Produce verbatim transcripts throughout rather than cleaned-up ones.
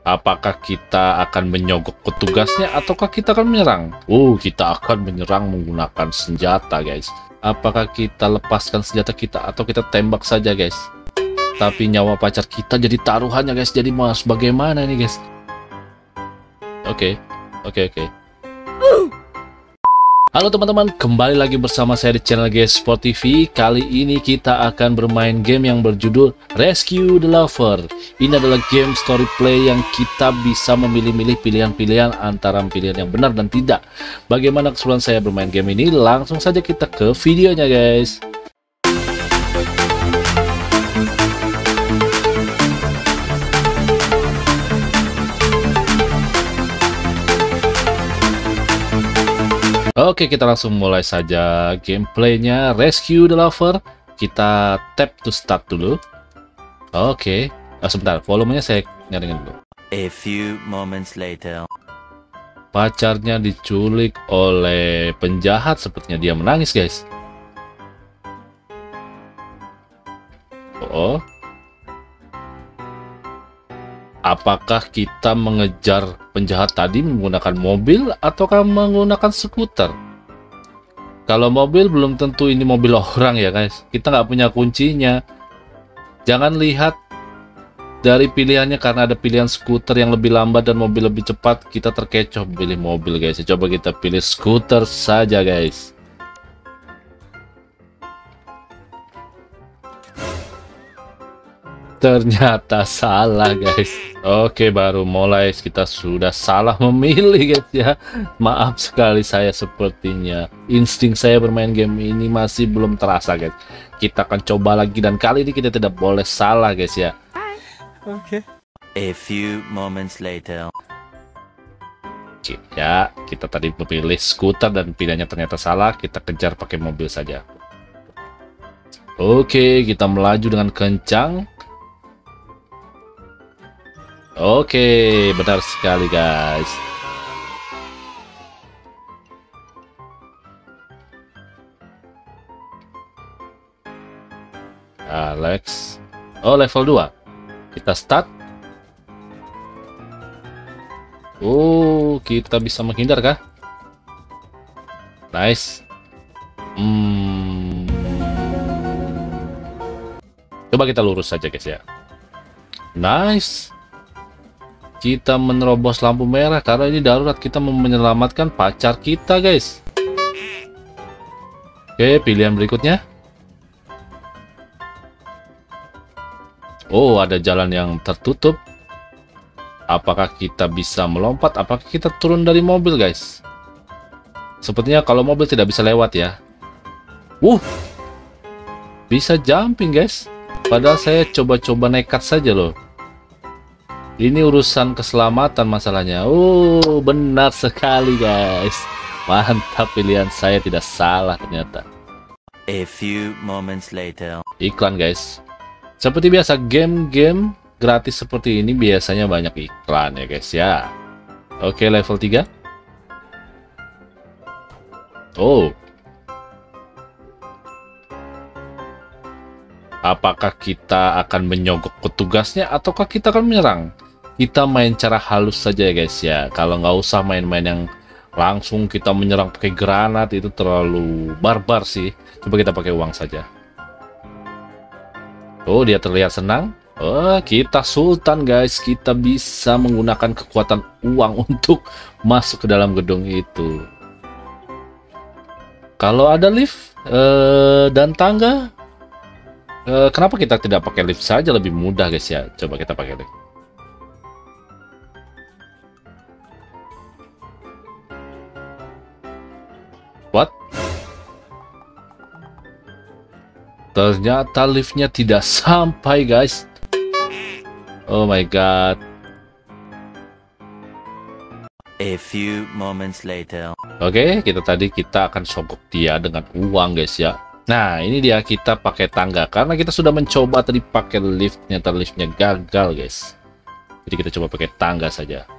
Apakah kita akan menyogok petugasnya ataukah kita akan menyerang? Oh, kita akan menyerang menggunakan senjata, guys. Apakah kita lepaskan senjata kita atau kita tembak saja, guys? Tapi nyawa pacar kita jadi taruhannya, guys. Jadi mas, bagaimana nih, guys? Oke, oke, oke. Halo teman-teman, kembali lagi bersama saya di channel G-Sport T V. Kali ini kita akan bermain game yang berjudul Rescue the Lover. Ini adalah game story play yang kita bisa memilih-milih pilihan-pilihan antara pilihan yang benar dan tidak. Bagaimana keseruan saya bermain game ini? Langsung saja kita ke videonya, guys. Oke, kita langsung mulai saja gameplaynya Rescue the Lover. Kita tap to start dulu. Oke, oh, sebentar, volumenya saya nyaringin dulu. A few moments later. Pacarnya diculik oleh penjahat, sepertinya dia menangis, guys. Oh, apakah kita mengejar penjahat tadi menggunakan mobil ataukah menggunakan skuter? Kalau mobil belum tentu ini mobil orang ya, guys. Kita nggak punya kuncinya. Jangan lihat dari pilihannya, karena ada pilihan skuter yang lebih lambat dan mobil lebih cepat. Kita terkecoh pilih mobil, guys. Coba kita pilih skuter saja, guys. Ternyata salah, guys. Oke, baru mulai kita sudah salah memilih, guys ya. Maaf sekali saya, sepertinya insting saya bermain game ini masih belum terasa, guys. Kita akan coba lagi dan kali ini kita tidak boleh salah, guys ya. Oke. A few moments later. Oke, ya, kita tadi memilih skuter dan pilihannya ternyata salah. Kita kejar pakai mobil saja. Oke, kita melaju dengan kencang. Oke, benar sekali, guys. Alex. Oh, level dua. Kita start. Oh, kita bisa menghindar kah? Nice. Hmm. Coba kita lurus saja, guys ya. Nice. Kita menerobos lampu merah karena ini darurat, kita mau menyelamatkan pacar kita, guys. Oke, pilihan berikutnya. Oh, ada jalan yang tertutup. Apakah kita bisa melompat? Apakah kita turun dari mobil, guys? Sepertinya kalau mobil tidak bisa lewat ya. Wuh, bisa jumping, guys. Padahal saya coba-coba nekat saja loh. Ini urusan keselamatan masalahnya. Oh, benar sekali, guys. Mantap, pilihan saya tidak salah ternyata. A few moments later. Iklan, guys. Seperti biasa, game-game gratis seperti ini biasanya banyak iklan ya, guys ya. Oke, level tiga. Oh. Apakah kita akan menyogok petugasnya ataukah kita akan menyerang? Kita main cara halus saja ya, guys ya. Kalau nggak usah main-main yang langsung kita menyerang pakai granat, itu terlalu barbar sih. Coba kita pakai uang saja. Oh, dia terlihat senang. Oh, kita sultan, guys. Kita bisa menggunakan kekuatan uang untuk masuk ke dalam gedung itu. Kalau ada lift eh, dan tangga, eh, kenapa kita tidak pakai lift saja, lebih mudah, guys ya. Coba kita pakai lift. What? Ternyata liftnya tidak sampai, guys. Oh my god. A few moments later. Oke, kita tadi kita akan sogok dia dengan uang, guys ya. Nah, ini dia, kita pakai tangga karena kita sudah mencoba tadi pakai liftnya, ternyata liftnya gagal, guys. Jadi kita coba pakai tangga saja.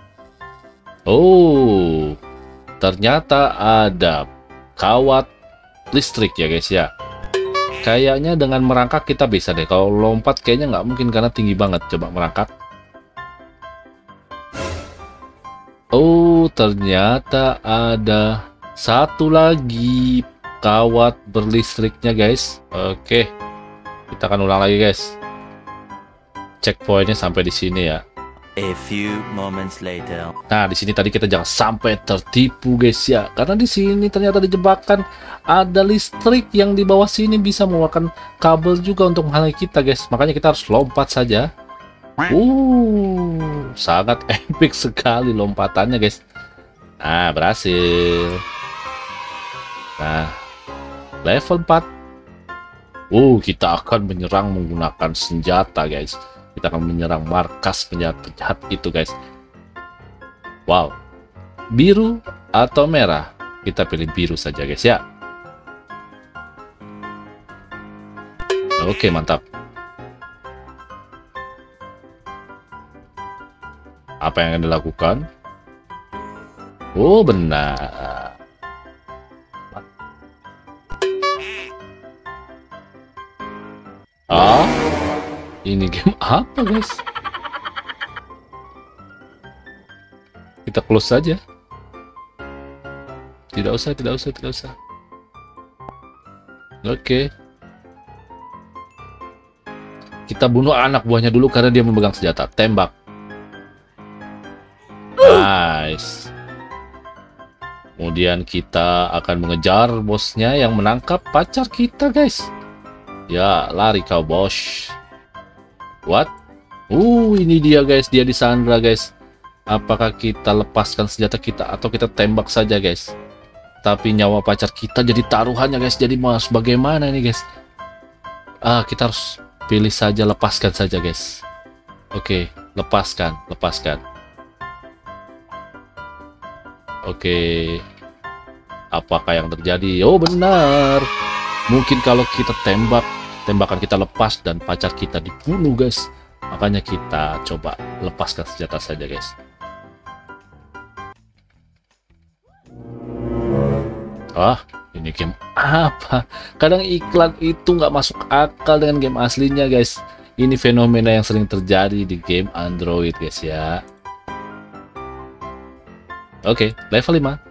Oh, ternyata ada kawat listrik ya, guys ya. Kayaknya dengan merangkak kita bisa deh. Kalau lompat kayaknya nggak mungkin karena tinggi banget. Coba merangkak. Oh, ternyata ada satu lagi kawat berlistriknya, guys. Oke, kita akan ulang lagi, guys. Checkpointnya sampai di sini ya. A few moments later. Nah, di sini tadi kita jangan sampai tertipu, guys ya, karena di sini ternyata dijebakan ada listrik yang di bawah sini bisa mengeluarkan kabel juga untuk menghalangi kita, guys. Makanya kita harus lompat saja. Uh, sangat epic sekali lompatannya, guys. Nah, berhasil. Nah, level empat. Uh, kita akan menyerang menggunakan senjata, guys. Kita akan menyerang markas penjahat-penjahat itu, guys. Wow. Biru atau merah? Kita pilih biru saja, guys ya. Oke, mantap. Apa yang akan dilakukan? Oh, benar. Ah, ini game apa, guys? Kita close saja. Tidak usah, tidak usah, tidak usah. Oke. Kita bunuh anak buahnya dulu karena dia memegang senjata. Tembak. Nice. Kemudian kita akan mengejar bosnya yang menangkap pacar kita, guys. Ya, lari kau, bos. What? Uh, ini dia, guys. Dia disandra, guys. Apakah kita lepaskan senjata kita atau kita tembak saja, guys? Tapi nyawa pacar kita jadi taruhannya, guys. Jadi mas, bagaimana nih, guys? Ah, kita harus pilih saja, lepaskan saja, guys. Oke, lepaskan, lepaskan. Oke, apakah yang terjadi? Oh, benar. Mungkin kalau kita tembak, tembakan kita lepas dan pacar kita dibunuh, guys. Makanya kita coba lepaskan senjata saja, guys. Wah, ini game apa? Kadang iklan itu nggak masuk akal dengan game aslinya, guys. Ini fenomena yang sering terjadi di game Android, guys ya. Oke, level lima.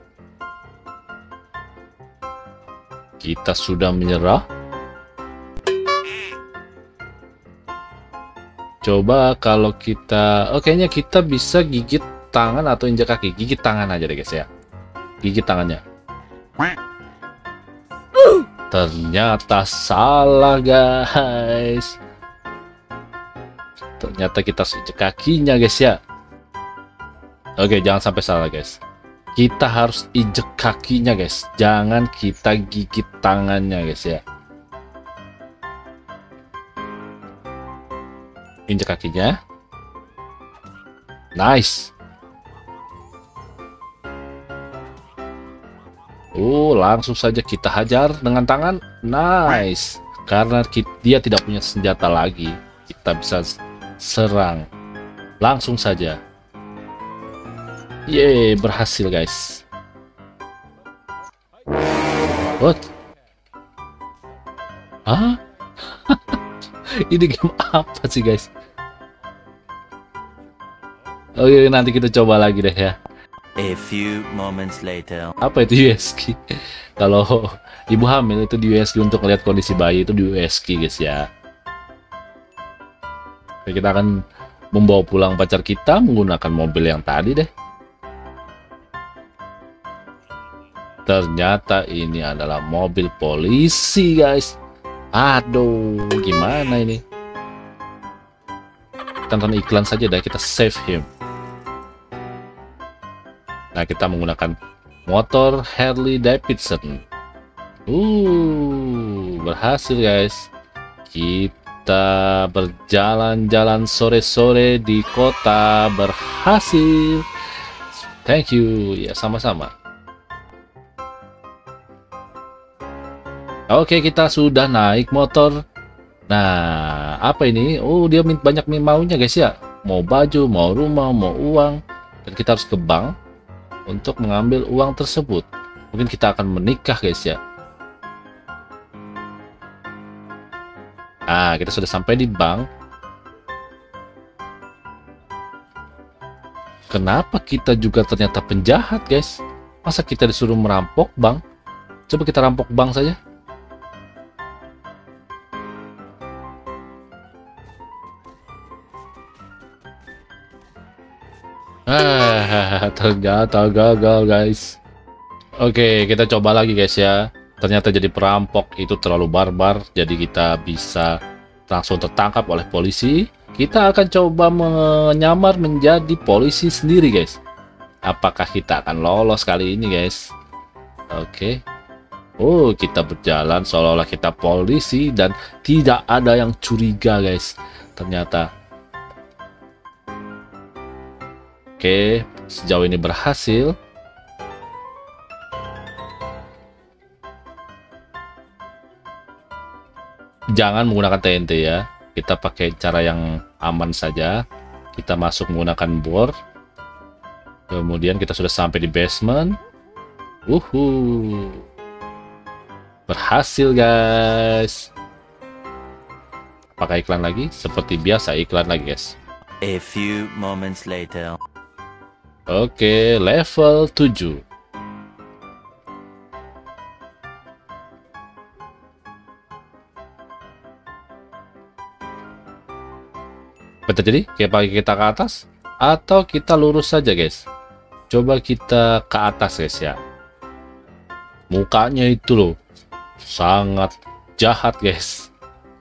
Kita sudah menyerah. Coba kalau kita... Oh, kayaknya kita bisa gigit tangan atau injak kaki. Gigit tangan aja deh, guys ya. Gigit tangannya. Ternyata salah, guys. Ternyata kita harus injak kakinya, guys ya. Oke, jangan sampai salah, guys. Kita harus injek kakinya, guys. Jangan kita gigit tangannya, guys ya. Injek kakinya. Nice. Oh, langsung saja kita hajar dengan tangan. Nice. Karena kita, dia tidak punya senjata lagi, kita bisa serang. Langsung saja. Yeay, berhasil, guys. What? Hah? Ini game apa sih, guys? Oke, nanti kita coba lagi deh ya. A few moments later. Apa itu U S G? Kalau ibu hamil itu di U S G untuk melihat kondisi bayi itu di U S G, guys ya. Oke, kita akan membawa pulang pacar kita menggunakan mobil yang tadi deh. Ternyata ini adalah mobil polisi, guys. Aduh, gimana ini? Tonton iklan saja deh, kita save him. Nah, kita menggunakan motor Harley Davidson. Uh, berhasil, guys. Kita berjalan-jalan sore-sore di kota, berhasil. Thank you. Ya, sama-sama. Oke, kita sudah naik motor. Nah, apa ini? Oh, dia banyak maunya, guys ya. Mau baju, mau rumah, mau uang. Dan kita harus ke bank untuk mengambil uang tersebut. Mungkin kita akan menikah, guys ya. Ah, kita sudah sampai di bank. Kenapa kita juga ternyata penjahat, guys? Masa kita disuruh merampok bank? Coba kita rampok bank saja. Ah, ternyata gagal, guys. Oke, kita coba lagi, guys ya. Ternyata jadi perampok itu terlalu barbar, jadi kita bisa langsung tertangkap oleh polisi. Kita akan coba menyamar menjadi polisi sendiri, guys. Apakah kita akan lolos kali ini, guys? Oke. Oh, kita berjalan seolah-olah kita polisi dan tidak ada yang curiga, guys. Ternyata. Oke, sejauh ini berhasil. Jangan menggunakan T N T ya. Kita pakai cara yang aman saja. Kita masuk menggunakan bor. Kemudian kita sudah sampai di basement. Uhu. Berhasil, guys. Apakah iklan lagi? Seperti biasa iklan lagi, guys. A few moments later. Oke, level tujuh. Betul, jadi kayak kita ke atas atau kita lurus saja, guys. Coba kita ke atas, guys ya. Mukanya itu loh sangat jahat, guys.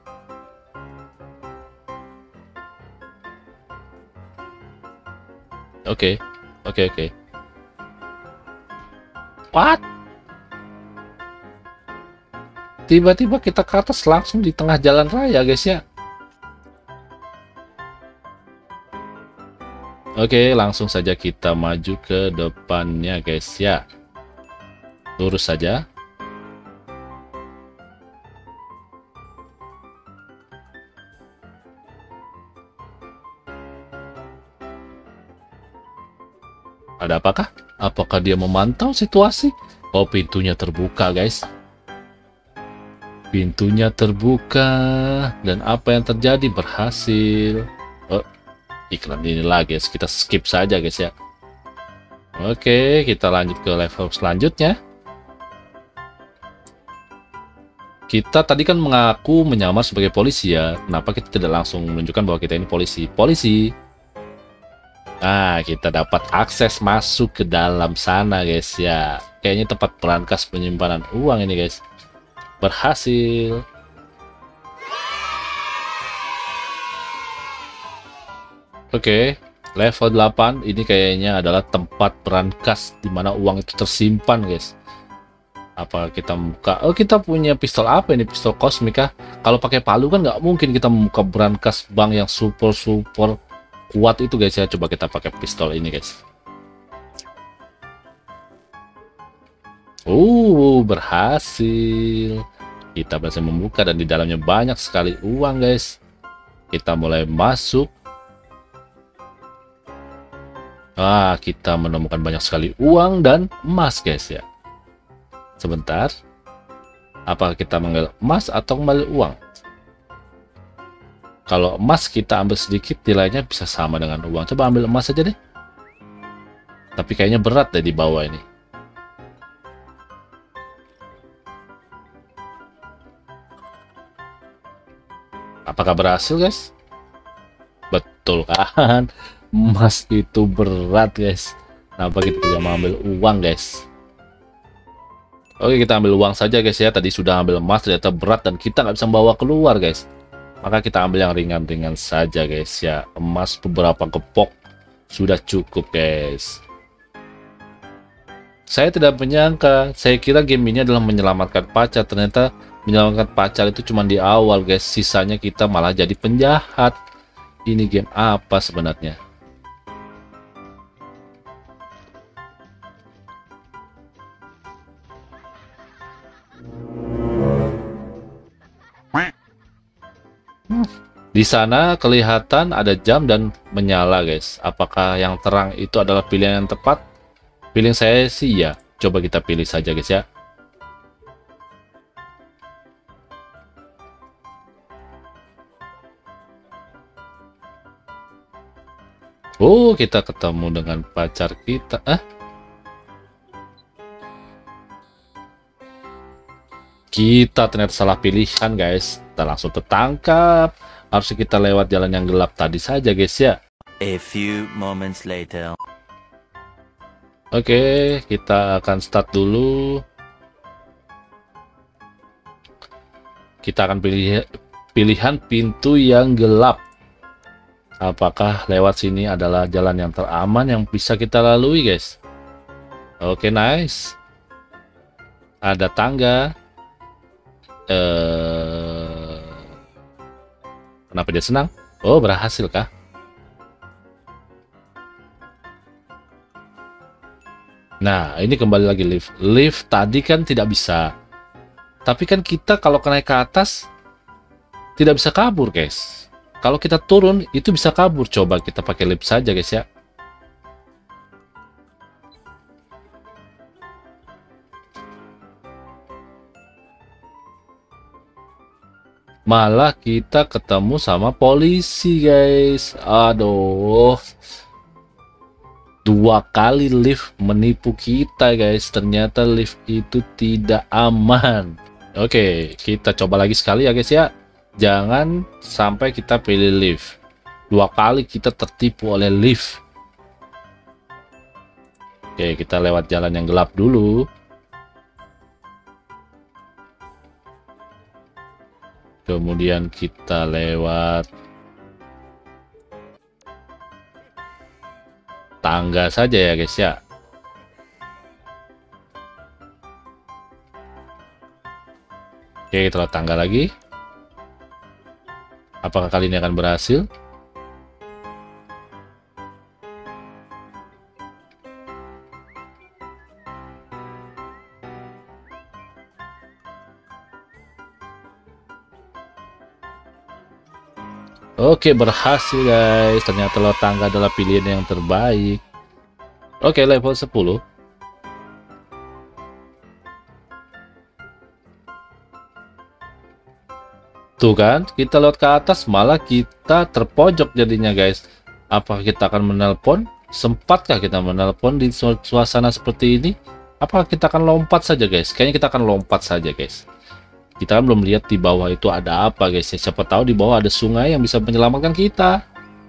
Oke, oke, oke. What? Tiba-tiba kita ke atas langsung di tengah jalan raya, guys ya. Oke, langsung saja kita maju ke depannya, guys ya. Lurus saja. Ada apakah? Apakah dia memantau situasi? Oh, pintunya terbuka, guys. Pintunya terbuka. Dan apa yang terjadi? Berhasil. Oh, iklan ini lagi, guys. Kita skip saja, guys ya. Oke, kita lanjut ke level selanjutnya. Kita tadi kan mengaku menyamar sebagai polisi ya. Kenapa kita tidak langsung menunjukkan bahwa kita ini polisi? Polisi. Nah, kita dapat akses masuk ke dalam sana, guys ya. Kayaknya tempat berangkas penyimpanan uang ini, guys. Berhasil. Oke, level delapan ini kayaknya adalah tempat berangkas di mana uang itu tersimpan, guys. Apa kita buka? Oh, kita punya pistol apa ini? Pistol kosmik kah? Kalau pakai palu kan nggak mungkin kita membuka berangkas bank yang super super kuat itu, guys ya. Coba kita pakai pistol ini, guys. Uh, berhasil. Kita berhasil membuka dan di dalamnya banyak sekali uang, guys. Kita mulai masuk. Ah, kita menemukan banyak sekali uang dan emas, guys ya. Sebentar. Apakah kita mengambil emas atau mengambil uang? Kalau emas kita ambil sedikit, nilainya bisa sama dengan uang. Coba ambil emas aja deh. Tapi kayaknya berat deh di bawah ini. Apakah berhasil, guys? Betul kan? Emas itu berat, guys. Kenapa kita tidak mengambil uang, guys? Oke, kita ambil uang saja, guys ya. Tadi sudah ambil emas, ternyata berat dan kita nggak bisa bawa keluar, guys. Maka kita ambil yang ringan-ringan saja, guys ya. Emas beberapa gepok sudah cukup, guys. Saya tidak menyangka. Saya kira game ini adalah menyelamatkan pacar. Ternyata menyelamatkan pacar itu cuma di awal, guys. Sisanya kita malah jadi penjahat. Ini game apa sebenarnya? Di sana kelihatan ada jam dan menyala, guys. Apakah yang terang itu adalah pilihan yang tepat? Pilih saya sih ya. Coba kita pilih saja, guys ya. Oh, kita ketemu dengan pacar kita. Ah, kita ternyata salah pilihan, guys. Kita langsung tertangkap. Harusnya kita lewat jalan yang gelap tadi saja, guys ya. A few moments later. Oke, kita akan start dulu. Kita akan pilih pilihan pintu yang gelap. Apakah lewat sini adalah jalan yang teraman yang bisa kita lalui, guys? Oke, nice. Ada tangga. Eh, kenapa dia senang? Oh, berhasil kah? Nah, ini kembali lagi lift. Lift tadi kan tidak bisa. Tapi kan kita kalau naik ke atas tidak bisa kabur, guys. Kalau kita turun itu bisa kabur. Coba kita pakai lift saja, guys ya. Malah kita ketemu sama polisi, guys. Aduh. Dua kali lift menipu kita, guys. Ternyata lift itu tidak aman. Oke, kita coba lagi sekali ya, guys ya. Jangan sampai kita pilih lift. Dua kali kita tertipu oleh lift. Oke, kita lewat jalan yang gelap dulu. Kemudian kita lewat tangga saja ya, guys ya. Oke, kita lewat tangga lagi. Apakah kali ini akan berhasil? Oke, berhasil, guys. Ternyata lewat tangga adalah pilihan yang terbaik. Oke, level sepuluh. Tuh kan, kita lewat ke atas malah kita terpojok jadinya, guys. Apakah kita akan menelpon? Sempatkah kita menelpon di suasana seperti ini? Apakah kita akan lompat saja, guys? Kayaknya kita akan lompat saja, guys. Kita kan belum lihat di bawah itu ada apa, guys. Siapa tahu di bawah ada sungai yang bisa menyelamatkan kita.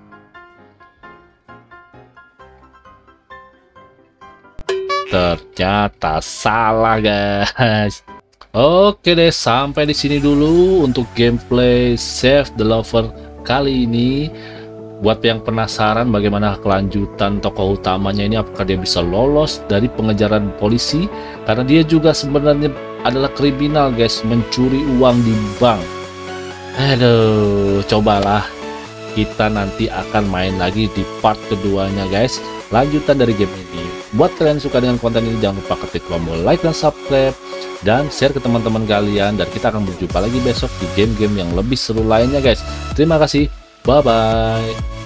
Ternyata salah, guys. Oke deh, sampai di sini dulu untuk gameplay Save the Lover kali ini. Buat yang penasaran bagaimana kelanjutan tokoh utamanya ini, apakah dia bisa lolos dari pengejaran polisi, karena dia juga sebenarnya adalah kriminal, guys, mencuri uang di bank. Aduh, cobalah kita nanti akan main lagi di part keduanya, guys, lanjutan dari game ini. Buat kalian suka dengan konten ini, jangan lupa ketik tombol like dan subscribe dan share ke teman-teman kalian, dan kita akan berjumpa lagi besok di game-game yang lebih seru lainnya, guys. Terima kasih, bye bye.